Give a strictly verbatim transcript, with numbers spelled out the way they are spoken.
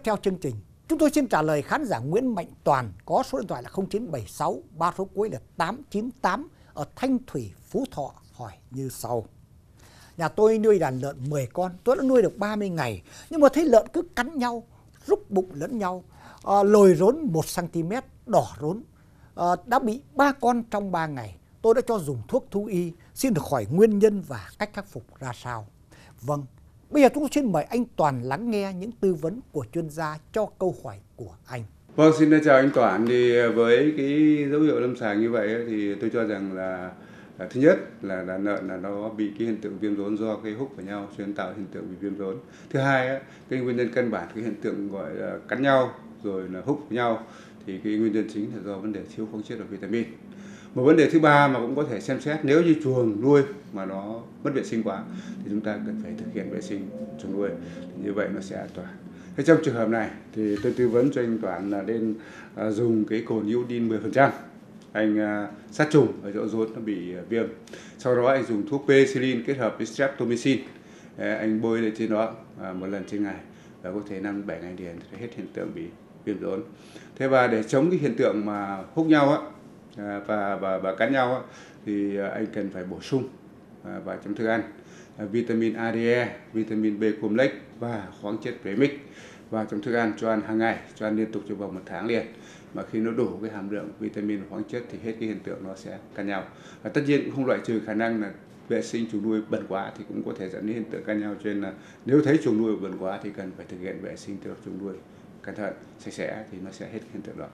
theo chương trình, chúng tôi xin trả lời khán giả Nguyễn Mạnh Toàn có số điện thoại là không chín bảy sáu, ba số cuối là tám chín tám ở Thanh Thủy, Phú Thọ hỏi như sau. Nhà tôi nuôi đàn lợn mười con, tôi đã nuôi được ba mươi ngày, nhưng mà thấy lợn cứ cắn nhau, rúc bụng lẫn nhau, à, lồi rốn một xăng ti mét, đỏ rốn, à, đã bị ba con trong ba ngày. Tôi đã cho dùng thuốc thú y, xin được hỏi nguyên nhân và cách khắc phục ra sao. Vâng, bây giờ chúng tôi xin mời anh Toàn lắng nghe những tư vấn của chuyên gia cho câu hỏi của anh. Vâng, xin chào anh Toàn. Thì với cái dấu hiệu lâm sàng như vậy thì tôi cho rằng là, là thứ nhất là đàn lợn là nó bị cái hiện tượng viêm rốn do cái húc vào nhau cho nên tạo hiện tượng bị viêm rốn. Thứ hai cái nguyên nhân căn bản cái hiện tượng gọi là cắn nhau rồi là húc vào nhau thì cái nguyên nhân chính là do vấn đề thiếu khoáng chất và vitamin. Một vấn đề thứ ba mà cũng có thể xem xét, nếu như chuồng nuôi mà nó mất vệ sinh quá thì chúng ta cần phải thực hiện vệ sinh chuồng nuôi, thì như vậy nó sẽ an toàn. Thế trong trường hợp này thì tôi tư vấn cho anh Toàn là nên uh, dùng cái cồn iodine mười phần trăm. Anh uh, sát trùng ở chỗ rốn nó bị uh, viêm. Sau đó anh dùng thuốc penicillin kết hợp với streptomycin. Uh, anh bôi lên trên đó uh, một lần trên ngày và có thể năm đến bảy ngày liền thì hết hiện tượng bị viêm rốn. Thế và để chống cái hiện tượng mà húc nhau á uh, và, và và cắn nhau á, thì uh, anh cần phải bổ sung uh, vào trong thức ăn uh, vitamin A, D, E, vitamin B complex và khoáng chất premix vào trong thức ăn, cho ăn hàng ngày, cho ăn liên tục trong vòng một tháng liền. Mà khi nó đủ cái hàm lượng vitamin và khoáng chất thì hết cái hiện tượng nó sẽ cắn nhau. Và tất nhiên cũng không loại trừ khả năng là vệ sinh chuồng nuôi bẩn quá thì cũng có thể dẫn đến hiện tượng cắn nhau, cho nên là nếu thấy chuồng nuôi bẩn quá thì cần phải thực hiện vệ sinh tiêu độc chuồng nuôi cẩn thận, sạch sẽ thì nó sẽ hết hiện tượng đó.